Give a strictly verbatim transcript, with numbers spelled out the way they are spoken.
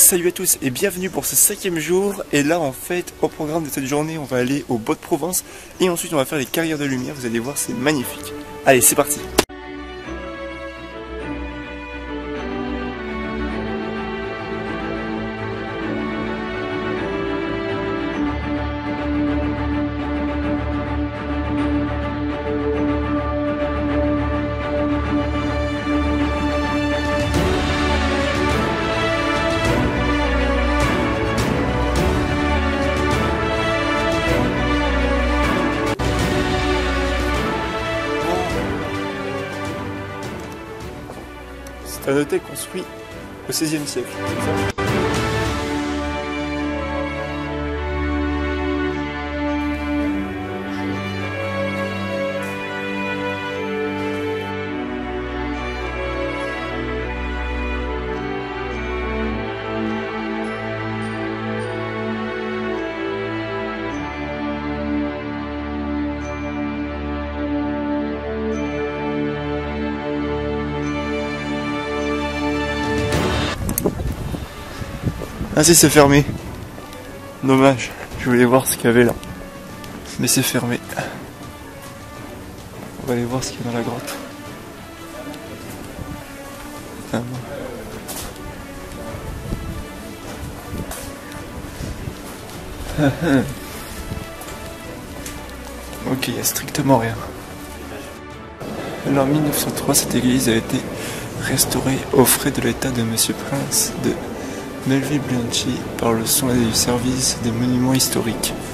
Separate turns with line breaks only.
Salut à tous et bienvenue pour ce cinquième jour. Et là en fait au programme de cette journée on va aller au Bois de Provence et ensuite on va faire les carrières de lumière. Vous allez voir, c'est magnifique. Allez, c'est parti. C'est un hôtel construit au seizième siècle. Ah si, c'est fermé. Dommage, je voulais voir ce qu'il y avait là. Mais c'est fermé. On va aller voir ce qu'il y a dans la grotte. Ah bon. Ok, il n'y a strictement rien. Alors en mille neuf cent trois, cette église a été restaurée aux frais de l'état de Monsieur Prince de Melville-Bianchi par le soin du service des monuments historiques.